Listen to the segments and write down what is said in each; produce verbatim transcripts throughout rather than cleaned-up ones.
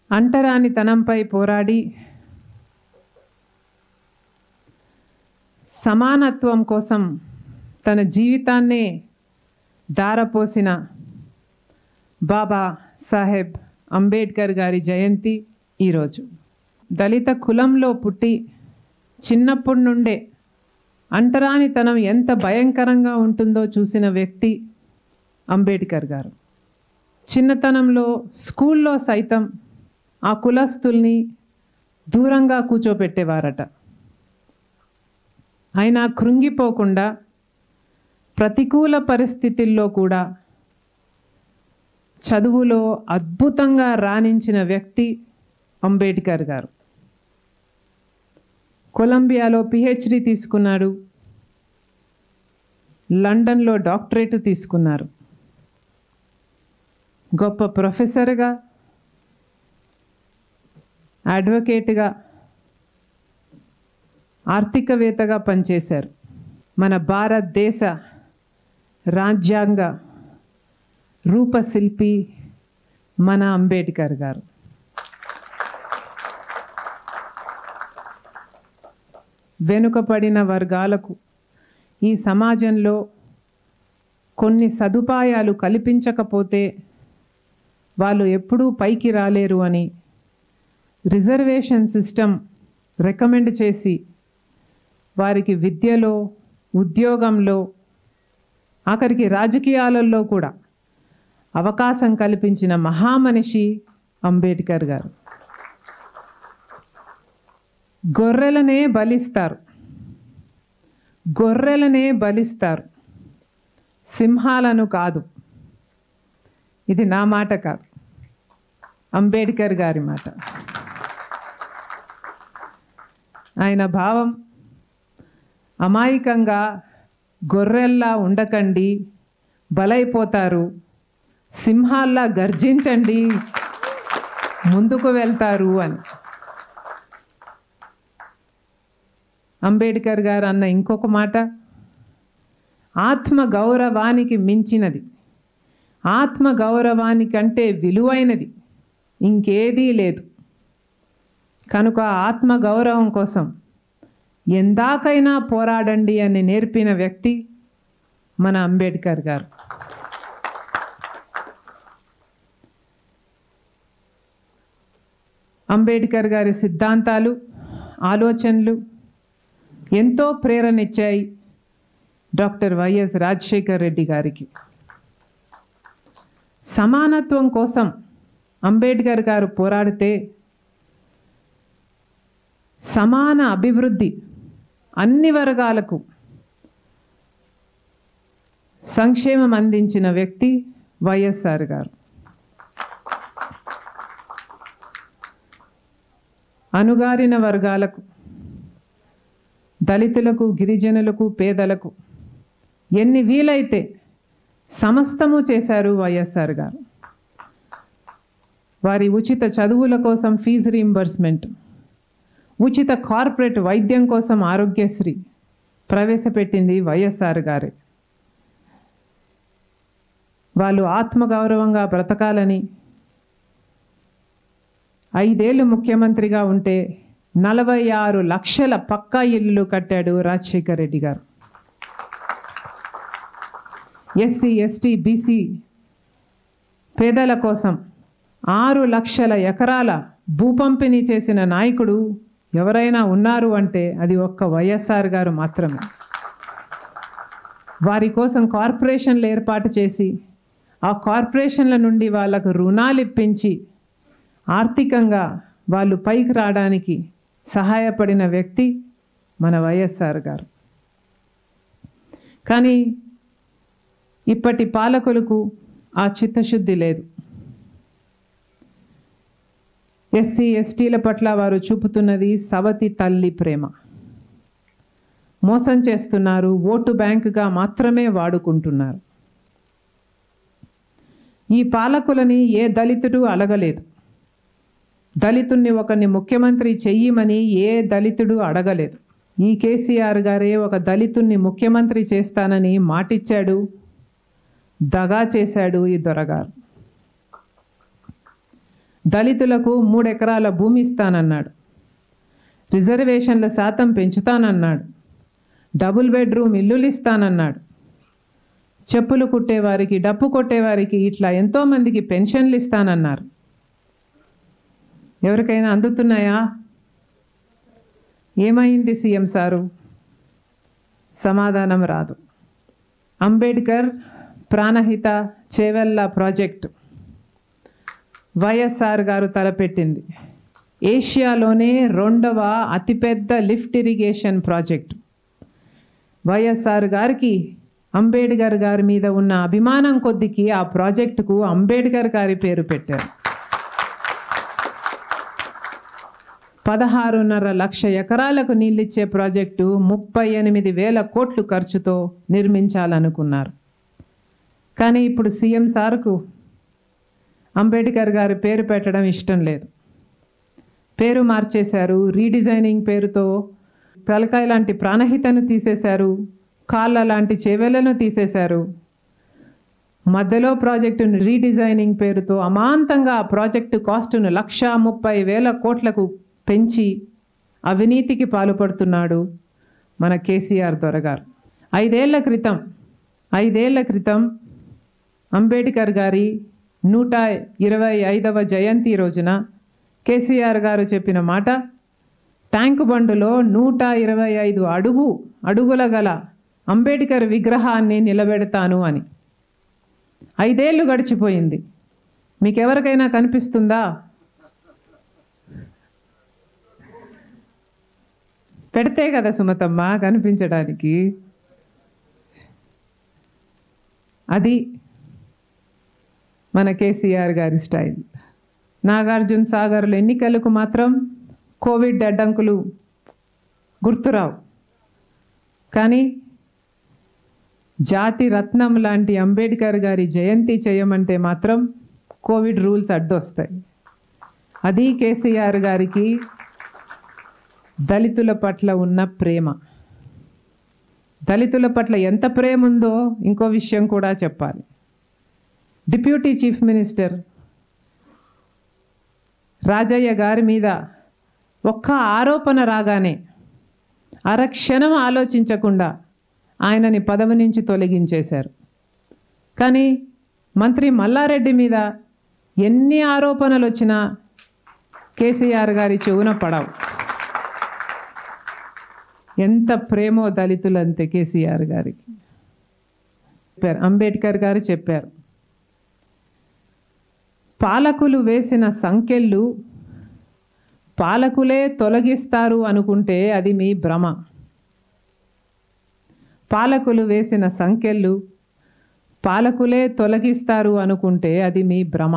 అంటరానితనంపై పోరాడి సమానత్వం కోసం తన జీవితాన్నే దారపోసిన బాబా సాహెబ్ అంబేద్కర్ గారి జయంతి ఈరోజు. దళిత కులంలో పుట్టి చిన్నప్పటి నుండే అంటరానితనం ఎంత భయంకరంగా ఉంటుందో చూసిన వ్యక్తి అంబేద్కర్ గారు. చిన్నతనంలో స్కూల్లో సైతం ఆ కులస్తుల్ని దూరంగా కూర్చోపెట్టేవారట. అయినా కృంగిపోకుండా ప్రతికూల పరిస్థితుల్లో కూడా చదువులో అద్భుతంగా రాణించిన వ్యక్తి అంబేద్కర్ గారు. కొలంబియాలో పిహెచ్డి తీసుకున్నాడు, లండన్లో డాక్టరేట్ తీసుకున్నారు. గొప్ప ప్రొఫెసర్గా, అడ్వకేట్గా, ఆర్థికవేత్తగా పనిచేశారు. మన భారతదేశ రాజ్యాంగ రూపశిల్పి మన అంబేద్కర్ గారు. వెనుకబడిన వర్గాలకు ఈ సమాజంలో కొన్ని సదుపాయాలు కల్పించకపోతే వాళ్ళు ఎప్పుడూ పైకి రాలేరు అని రిజర్వేషన్ సిస్టమ్ రికమెండ్ చేసి వారికి విద్యలో, ఉద్యోగంలో, ఆఖరికి రాజకీయాలలో కూడా అవకాశం కల్పించిన మహామనిషి అంబేద్కర్ గారు. గొర్రెలనే బలిస్తారు, గొర్రెలనే బలిస్తారు, సింహాలను కాదు. ఇది నా మాట కాదు, అంబేద్కర్ గారి మాట. ఆయన భావం అమాయకంగా గొర్రెల్లా ఉండకండి, బలైపోతారు, సింహాల్లా గర్జించండి, ముందుకు వెళ్తారు అని. అంబేద్కర్ గారు అన్న ఇంకొక మాట, ఆత్మ గౌరవానికి మించినది, ఆత్మ గౌరవానికంటే విలువైనది ఇంకేదీ లేదు. కనుక ఆత్మ గౌరవం కోసం ఎందాకైనా పోరాడండి అని నేర్పిన వ్యక్తి మన అంబేద్కర్ గారు. అంబేద్కర్ గారి సిద్ధాంతాలు, ఆలోచనలు ఎంతో ప్రేరణిచ్చాయి డాక్టర్ వైఎస్ రాజశేఖర్ రెడ్డి గారికి. సమానత్వం కోసం అంబేద్కర్ గారు పోరాడితే సమాన అభివృద్ధి, అన్ని వర్గాలకు సంక్షేమం అందించిన వ్యక్తి వైఎస్ఆర్ గారు. అణగారిన వర్గాలకు, దళితులకు, గిరిజనులకు, పేదలకు ఎన్ని వీలైతే సమస్తము చేశారు వైఎస్ఆర్ గారు. వారి ఉచిత చదువుల కోసం ఫీజు రీయింబర్స్మెంట్, ఉచిత కార్పొరేట్ వైద్యం కోసం ఆరోగ్యశ్రీ ప్రవేశపెట్టింది వైఎస్ఆర్ గారే. వాళ్ళు ఆత్మగౌరవంగా బ్రతకాలని ఐదేళ్ళు ముఖ్యమంత్రిగా ఉంటే నలభై ఆరు లక్షల పక్కా ఇల్లు కట్టాడు రాజశేఖర్ రెడ్డి గారు. ఎస్సీ, ఎస్టీ, బీసీ పేదల కోసం ఆరు లక్షల ఎకరాల భూ పంపిణీ చేసిన నాయకుడు ఎవరైనా ఉన్నారు అంటే అది ఒక్క వైఎస్ఆర్ గారు మాత్రమే. వారి కోసం కార్పొరేషన్లు ఏర్పాటు చేసి ఆ కార్పొరేషన్ల నుండి వాళ్ళకు రుణాలు ఇప్పించి ఆర్థికంగా వాళ్ళు పైకి రావడానికి సహాయపడిన వ్యక్తి మన వైఎస్ఆర్ గారు. కానీ ఇప్పటి పాలకులకు ఆ చిత్తశుద్ధి లేదు. ఎస్సీ, ఎస్టీల పట్ల వారు చూపుతున్నది సవతి తల్లి ప్రేమ. మోసం చేస్తున్నారు, ఓటు బ్యాంకుగా మాత్రమే వాడుకుంటున్నారు. ఈ పాలకులని ఏ దళితుడు అడగలేదు. దళితుణ్ణి ఒకరిని ముఖ్యమంత్రి చెయ్యమని ఏ దళితుడు అడగలేదు. ఈ కేసీఆర్ గారే ఒక దళితుణ్ణి ముఖ్యమంత్రి చేస్తానని మాటిచ్చాడు, దగా చేశాడు ఈ దొరగారు. దళితులకు మూడెకరాల భూమి ఇస్తానన్నాడు. రిజర్వేషన్ల శాతం పెంచుతానన్నాడు. డబుల్ బెడ్రూమ్ ఇల్లులు ఇస్తానన్నాడు. చెప్పులు కుట్టేవారికి, డప్పు కొట్టేవారికి ఇట్లా ఎంతోమందికి పెన్షన్లు ఇస్తానన్నారు. ఎవరికైనా అందుతున్నాయా? ఏమైంది సీఎం సారు? సమాధానం రాదు. అంబేద్కర్ ప్రాణహిత చేవెళ్ళ ప్రాజెక్టు వైఎస్ఆర్ గారు తలపెట్టింది. ఏషియాలోనే రెండవ అతిపెద్ద లిఫ్ట్ ఇరిగేషన్ ప్రాజెక్టు. వైఎస్ఆర్ గారికి అంబేద్కర్ గారి మీద ఉన్న అభిమానం కొద్దికి ఆ ప్రాజెక్టుకు అంబేద్కర్ గారి పేరు పెట్టారు. పదహారున్నర లక్ష ఎకరాలకు నీళ్ళిచ్చే ప్రాజెక్టు ముప్పై ఎనిమిది వేల కోట్లు ఖర్చుతో నిర్మించాలనుకున్నారు. కానీ ఇప్పుడు సీఎం సార్కు అంబేద్కర్ గారి పేరు పెట్టడం ఇష్టం లేదు. పేరు మార్చేశారు. రీడిజైనింగ్ పేరుతో తలకాయ లాంటి ప్రాణహితను తీసేశారు. కాళ్ళ లాంటి చేవెలను తీసేశారు. మధ్యలో ప్రాజెక్టును రీడిజైనింగ్ పేరుతో అమాంతంగా ఆ ప్రాజెక్టు కాస్టును లక్షా ముప్పై వేల కోట్లకు పెంచి అవినీతికి పాల్పడుతున్నాడు మన కేసీఆర్ దొరగారు. ఐదేళ్ల క్రితం ఐదేళ్ల క్రితం అంబేద్కర్ గారి నూట ఇరవై ఐదవ జయంతి రోజున కేసీఆర్ గారు చెప్పిన మాట, ట్యాంకు బండులో నూట ఇరవై ఐదు అడుగు అడుగుల గల అంబేద్కర్ విగ్రహాన్ని నిలబెడతాను అని. ఐదేళ్లు గడిచిపోయింది. మీకెవరికైనా కనిపిస్తుందా? పెడితే కదా సుమతమ్మ కనిపించడానికి. అది మన కేసీఆర్ గారి స్టైల్. నాగార్జున సాగర్లో ఎన్నికలకు మాత్రం కోవిడ్ అడ్డంకులు గుర్తురావు. కానీ జాతి రత్నం లాంటి అంబేద్కర్ గారి జయంతి చేయమంటే మాత్రం కోవిడ్ రూల్స్ అడ్డొస్తాయి. అది కేసీఆర్ గారికి దళితుల పట్ల ఉన్న ప్రేమ. దళితుల పట్ల ఎంత ప్రేమ ఉందో ఇంకో విషయం కూడా చెప్పాలి. డిప్యూటీ చీఫ్ మినిస్టర్ రాజయ్య గారి మీద ఒక్క ఆరోపణ రాగానే అరక్షణం ఆలోచించకుండా ఆయనని పదవి నుంచి తొలగించేశారు. కానీ మంత్రి మల్లారెడ్డి మీద ఎన్ని ఆరోపణలు వచ్చినా కేసీఆర్ గారి చెవున పడవు. ఎంత ప్రేమో దళితులంతే కేసీఆర్ గారికి. చెప్పారు, అంబేద్కర్ గారు చెప్పారు, పాలకులు వేసిన సంకెళ్ళు పాలకులే తొలగిస్తారు అనుకుంటే అది మీ భ్రమ. పాలకులు వేసిన సంకెళ్ళు పాలకులే తొలగిస్తారు అనుకుంటే అది మీ భ్రమ.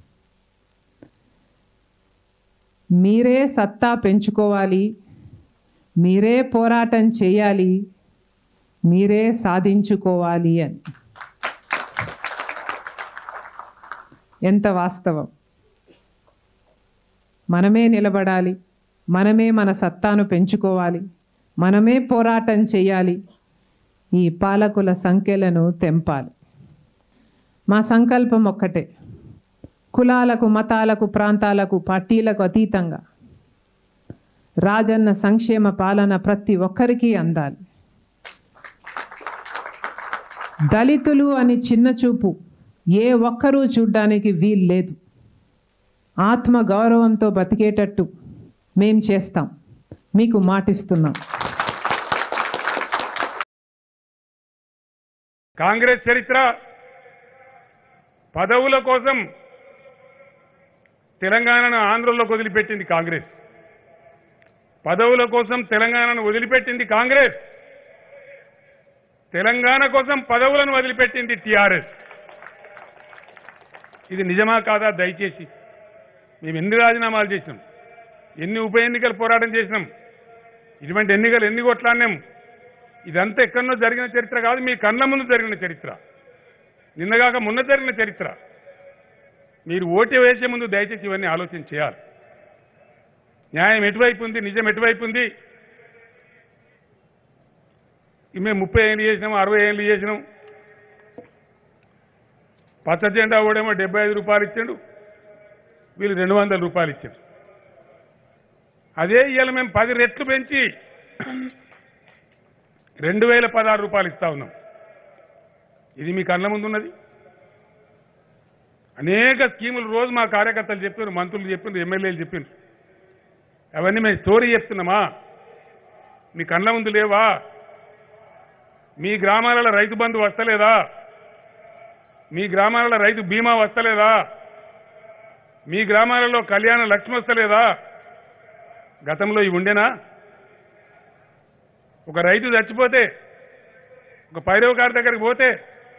మీరే సత్తా పెంచుకోవాలి, మీరే పోరాటం చేయాలి, మీరే సాధించుకోవాలి అని. ఎంత వాస్తవం. మనమే నిలబడాలి, మనమే మన సత్తాను పెంచుకోవాలి, మనమే పోరాటం చేయాలి, ఈ పాలకుల సంఖ్యలను తెంపాలి. మా సంకల్పం ఒక్కటే, కులాలకు, మతాలకు, ప్రాంతాలకు, పార్టీలకు అతీతంగా రాజన్న సంక్షేమ పాలన ప్రతి ఒక్కరికి అందాలి. దళితులు అని చిన్న చూపు ఏ ఒక్కరూ చూడ్డానికి వీలు లేదు. ఆత్మ గౌరవంతో బతికేటట్టు మేం చేస్తాం, మీకు మాటిస్తున్నాం. కాంగ్రెస్ చరిత్ర పదవుల కోసం తెలంగాణను ఆంధ్రలోకి వదిలిపెట్టింది కాంగ్రెస్. పదవుల కోసం తెలంగాణను వదిలిపెట్టింది కాంగ్రెస్. తెలంగాణ కోసం పదవులను వదిలిపెట్టింది టీఆర్ఎస్. ఇది నిజమా కాదా? దయచేసి మేము ఎన్ని రాజీనామాలు చేసినాం, ఎన్ని ఉప ఎన్నికలు పోరాటం చేసినాం, ఇటువంటి ఎన్నికలు ఎన్ని కొట్లాడినాం. ఇదంతా ఎక్కడో జరిగిన చరిత్ర కాదు, మీ కళ్ళ ముందు జరిగిన చరిత్ర, నిన్నగాక మొన్న జరిగిన చరిత్ర. మీరు ఓటు వేసే ముందు దయచేసి ఇవన్నీ ఆలోచన చేయాలి. న్యాయం ఎటువైపు ఉంది, నిజం ఎటువైపు ఉంది. మేము ముప్పై ఏళ్ళు చేసినాం, అరవై ఏళ్ళు చేసినాం. పచ్చ జెండా ఓడేమో డెబ్బై ఐదు రూపాయలు ఇచ్చాడు, వీళ్ళు రెండు వందల రూపాయలు ఇచ్చారు. అదే ఇవాళ మేము పది రెట్లు పెంచి రెండు వేల పదహారు రూపాయలు ఇస్తా ఉన్నాం. ఇది మీ కళ్ళ ముందున్నది. అనేక స్కీములు రోజు మా కార్యకర్తలు చెప్పారు, మంత్రులు చెప్పారు, ఎమ్మెల్యేలు చెప్పారు. అవన్నీ మేము స్టోరీ చెప్తున్నామా? మీ కళ్ళ ముందు లేవా? మీ గ్రామాలలో రైతు బంధు వస్తలేదా? మీ గ్రామాలలో రైతు బీమా వస్తలేదా? మీ గ్రామాలలో కళ్యాణ లక్ష్మి వస్తలేదా? గతంలో ఇవి ఉండేనా? ఒక రైతు చచ్చిపోతే ఒక పైరవకారు దగ్గరికి పోతే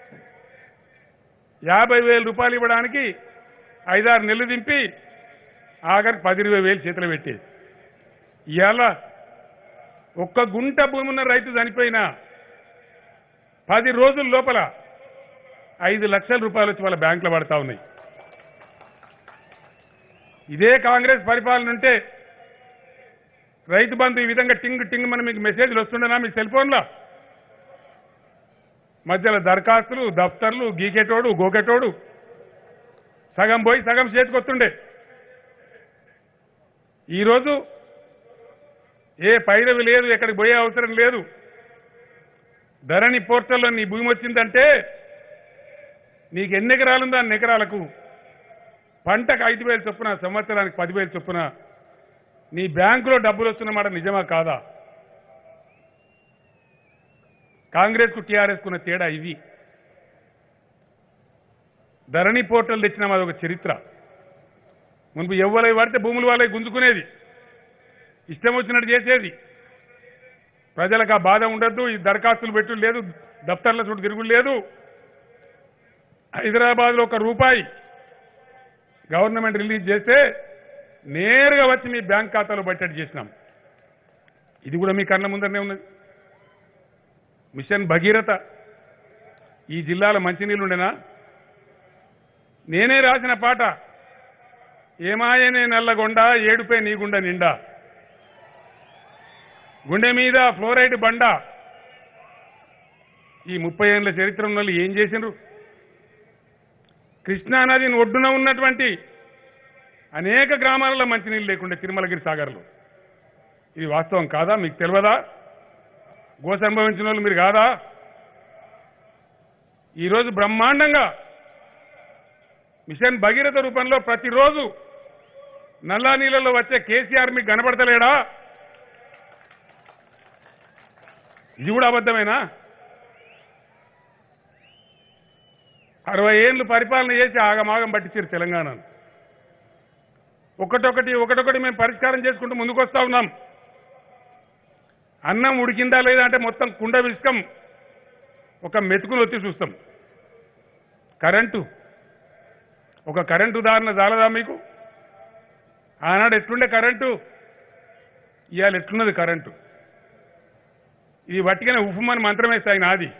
యాభై వేల రూపాయలు ఇవ్వడానికి ఐదారు నెలలు దింపి ఆఖరికి పది ఇరవై వేలు చేతులు పెట్టేది. ఇవాళ ఒక్క గుంట భూమి ఉన్న రైతు చనిపోయినా పది రోజుల లోపల ఐదు లక్షల రూపాయలు వచ్చి వాళ్ళ బ్యాంకులో పడతా ఉన్నాయి. ఇదే కాంగ్రెస్ పరిపాలన ఉంటే రైతు బంధు ఈ విధంగా టింగ్ టింగ్ మన మీకు మెసేజ్లు వస్తుండేనా మీ సెల్ ఫోన్లో? మధ్యలో దరఖాస్తులు, దఫ్తర్లు, గీకెటోడు, గోకెటోడు, సగం పోయి సగం చేతికొస్తుండే. ఈరోజు ఏ పైరవి లేదు, ఎక్కడికి పోయే అవసరం లేదు. ధరణి పోర్టల్లో నీ భూమి వచ్చిందంటే నీకు ఎన్ని ఎకరాలుందో అన్ని ఎకరాలకు పంటకు ఐదు వేలు చొప్పున, సంవత్సరానికి పదివేలు చొప్పున నీ బ్యాంకులో డబ్బులు వస్తున్నమాట నిజమా కాదా? కాంగ్రెస్కు టీఆర్ఎస్కున్న తేడా ఇది. ధరణి పోర్టల్ తెచ్చినాం, అదొక చరిత్ర. మునుపు ఎవ్వరై పడితే భూములు వాళ్ళే గుంజుకునేది, ఇష్టం వచ్చినట్టు చేసేది. ప్రజలకు ఆ బాధ ఉండద్దు, ఈ దరఖాస్తులు పెట్టుడు లేదు, దఫ్తర్ల చుట్టూ తిరుగుడు లేదు. హైదరాబాద్లో ఒక రూపాయి గవర్నమెంట్ రిలీజ్ చేస్తే నేరుగా వచ్చి మీ బ్యాంక్ ఖాతాలో పట్టేట్టు చేసినాం. ఇది కూడా మీ కళ్ళ ముందరనే ఉన్నది. మిషన్ భగీరథ ఈ జిల్లాలో మంచినీళ్ళు ఉండేనా? నేనే రాసిన పాట, ఏమాయనే నల్లగొండ ఏడుపే నీ గుండె నిండా, గుండె మీద ఫ్లోరైడ్ బండ. ఈ ముప్పై ఏళ్ల చరిత్ర ఉన్న వాళ్ళు ఏం చేసిండ్రు? కృష్ణానదిని ఒడ్డున ఉన్నటువంటి అనేక గ్రామాలలో మంచినీళ్ళు లేకుండే తిరుమలగిరి సాగర్లో. ఇది వాస్తవం కాదా? మీకు తెలియదా? గోస అనుభవించిన వాళ్ళు మీరు కాదా? ఈరోజు బ్రహ్మాండంగా మిషన్ భగీరథ రూపంలో ప్రతిరోజు నల్లా నీళ్ళలో వచ్చే కేసీఆర్ మీకు కనపడతలేడా? ఇది కూడా అబద్ధమేనా? అరవై ఏళ్ళు పరిపాలన చేసి ఆగమాగం పట్టించారు తెలంగాణను. ఒకటొకటి ఒకటొకటి మేము పరిష్కారం చేసుకుంటూ ముందుకు వస్తా ఉన్నాం. అన్నం ఉడికిందా లేదా అంటే మొత్తం కుండ విసుకం ఒక మెతుకులు వచ్చి చూస్తాం. కరెంటు, ఒక కరెంటు ఉదాహరణ చాలదా మీకు? ఆనాడు ఎట్లుండే కరెంటు, ఇవాళ ఎట్లున్నది కరెంటు? ఇది వట్టిగానే ఉఫ్మని మంత్రం వేస్తే ఆయన ఆది,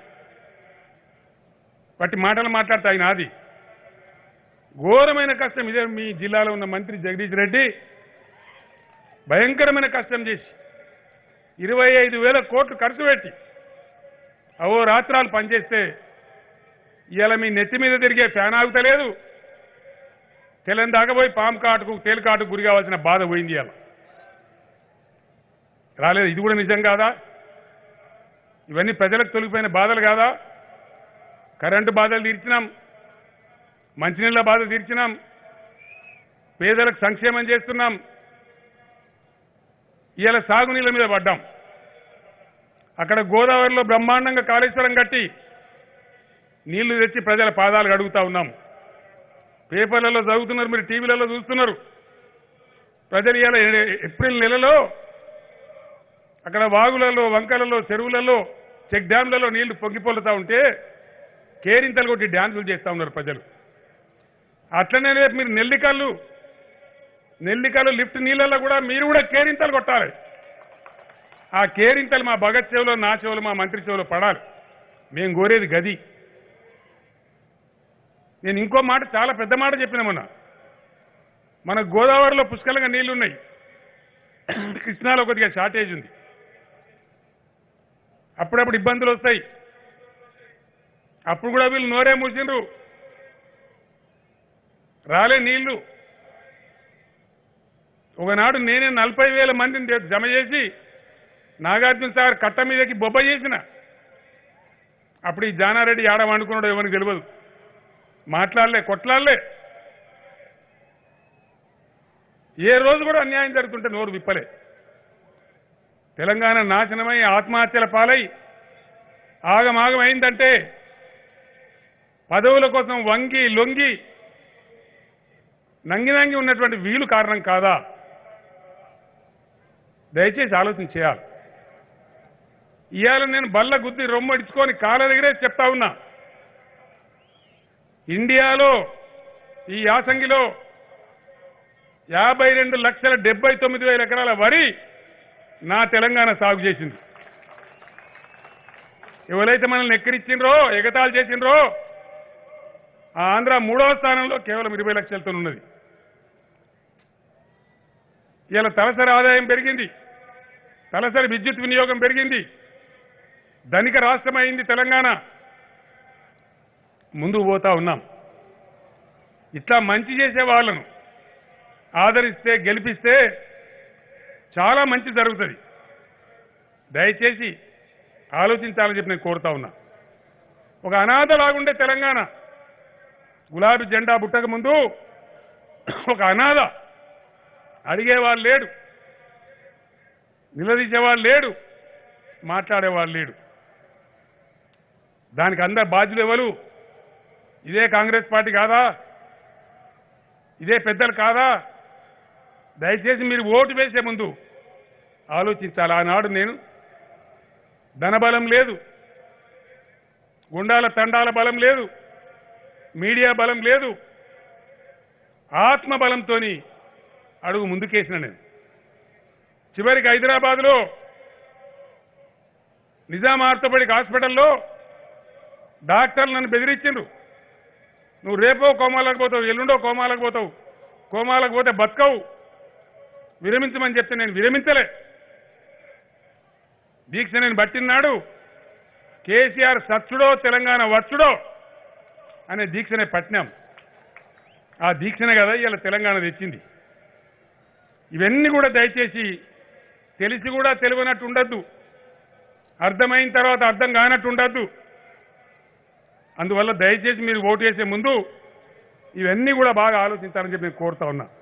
వట్టి మాటలు మాట్లాడితే ఆయన ఆది. ఘోరమైన కష్టం ఇదే. మీ జిల్లాలో ఉన్న మంత్రి జగదీష్ రెడ్డి భయంకరమైన కష్టం చేసి ఇరవై ఐదు వేల కోట్లు ఖర్చు పెట్టి అవో రాత్రాలు పనిచేస్తే ఇవాళ మీ నెత్తి మీద తిరిగే ఫ్యాన్ ఆగుతలేదు. తెల్లని దాకపోయి పాము కాటుకు తేలు కాటుకు గురి కావాల్సిన బాధ పోయింది. ఇవాళ రాలేదు. ఇది కూడా నిజం కాదా? ఇవన్నీ ప్రజలకు తొలగిపోయిన బాధలు కాదా? కరెంటు బాధలు తీర్చినాం, మంచినీళ్ళ బాధ తీర్చినాం, పేదలకు సంక్షేమం చేస్తున్నాం. ఇవాళ సాగునీళ్ళ మీద పడ్డాం. అక్కడ గోదావరిలో బ్రహ్మాండంగా కాళేశ్వరం కట్టి నీళ్లు తెచ్చి ప్రజల పాదాలు కడుగుతా ఉన్నాం. పేపర్లలో చదువుతున్నారు, మీరు టీవీలలో చూస్తున్నారు. ప్రజలు ఇవాళ ఏప్రిల్ నెలలో అక్కడ వాగులలో, వంకలలో, చెరువులలో, చెక్ డ్యాంలలో నీళ్లు పొంగిపోలుతా ఉంటే కేరింతలు కొట్టి డ్యాన్సులు చేస్తూ ఉన్నారు ప్రజలు. అట్లనే రేపు మీరు నెల్లికల్లు నెల్లికల్లు లిఫ్ట్ నీళ్ళల్లో కూడా మీరు కూడా కేరింతలు కొట్టాలి. ఆ కేరింతలు మా భగత్ చెవులో, నా చెవులో, మా మంత్రి చెవులో పడాలి. మేము కోరేది గది. నేను ఇంకో మాట, చాలా పెద్ద మాట చెప్పిన మొన్న. మన గోదావరిలో పుష్కలంగా నీళ్లున్నాయి, కృష్ణాలో కొద్దిగా షార్టేజ్ ఉంది. అప్పుడప్పుడు ఇబ్బందులు వస్తాయి. అప్పుడు కూడా వీళ్ళు నోరే మూసిండ్రు, రాలే నీళ్లు. ఒకనాడు నేనే నలభై వేల మందిని జమ చేసి నాగార్జున సాగర్ కట్ట మీదకి బొబ్బ చేసిన. అప్పుడు ఈ జానారెడ్డి ఆడ వండుకున్నాడు ఎవరికి తెలియదు, మాట్లాడలే, కొట్లాడలే. ఏ రోజు కూడా అన్యాయం జరుగుతుంటే నోరు విప్పలే. తెలంగాణ నాశనమై ఆత్మహత్యల పాలై ఆగమాగం అయిందంటే పదవుల కోసం వంగి లొంగి నంగి నంగి ఉన్నటువంటి వీలు కారణం కాదా? దయచేసి ఆలోచన చేయాలి. ఇవాళ నేను బల్ల గుద్ది రొమ్మడిచుకొని కాళ్ళ దగ్గరే చెప్తా ఉన్నా, ఇండియాలో ఈ యాసంగిలో యాభై రెండు లక్షల డెబ్బై తొమ్మిది వేల ఎకరాల వరి నా తెలంగాణ సాగు చేసింది. ఎవరైతే మనల్ని ఎక్కిరిచ్చిండ్రో ఎగతాళి చేసిండ్రో ఆ ఆంధ్ర మూడవ స్థానంలో కేవలం ఇరవై లక్షలతో ఉన్నది. ఇలా తలసరి ఆదాయం పెరిగింది, తలసరి విద్యుత్ వినియోగం పెరిగింది, ధనిక రాష్ట్రమైంది తెలంగాణ. ముందుకు పోతా ఉన్నాం. ఇట్లా మంచి చేసే వాళ్ళను ఆదరిస్తే గెలిపిస్తే చాలా మంచి జరుగుతుంది. దయచేసి ఆలోచించాలని చెప్పి నేను కోరుతా ఉన్నా. ఒక అనాథలాగుండే తెలంగాణ, గులాబీ జెండా బుట్టక ముందు ఒక అనాథ, అడిగేవాళ్ళు లేడు, నిలదీసేవాళ్ళు లేడు, మాట్లాడేవాళ్ళు లేడు. దానికి అందరు బాధ్యులు ఎవరు? ఇదే కాంగ్రెస్ పార్టీ కాదా? ఇదే పెద్దలు కాదా? దయచేసి మీరు ఓటు వేసే ముందు ఆలోచించాలి. ఆనాడు నేను ధనబలం లేదు, గుండాల తండాల బలం లేదు, మీడియా బలం లేదు, ఆత్మబలంతో అడుగు ముందుకేసిన నేను. చివరికి హైదరాబాద్లో నిజాం ఆర్థోపెడిక్ హాస్పిటల్లో డాక్టర్లు నన్ను బెదిరించిండ్రు, నువ్వు రేపో కోమాలకు పోతావు, ఎల్లుండో కోమాలకు పోతావు, కోమాలకు పోతే బతకవు, విరమించమని చెప్తే నేను విరమించలే. దీక్ష నేను పట్టినాడు కేసీఆర్ సచ్చుడో తెలంగాణ వచ్చుడో అనే దీక్షనే పట్టినాం. ఆ దీక్షనే కదా ఇలా తెలంగాణ తెచ్చింది. ఇవన్నీ కూడా దయచేసి తెలిసి కూడా తెలియనట్టు ఉండద్దు, అర్థమైన తర్వాత అర్థం కానట్టు ఉండద్దు. అందువల్ల దయచేసి మీరు ఓటు వేసే ముందు ఇవన్నీ కూడా బాగా ఆలోచించాలని చెప్పి నేను కోరుతా ఉన్నా.